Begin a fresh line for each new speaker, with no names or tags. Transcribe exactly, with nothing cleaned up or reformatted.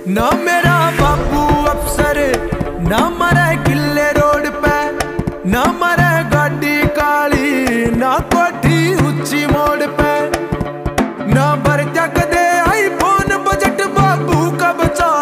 ना मेरा बाबू अफसर, ना मरे किले रोड पे, ना मरे गाड़ी काली, ना कोठी ऊंची मोड़ पे, ना भर कदे आई फोन बजट बाबू का बचा।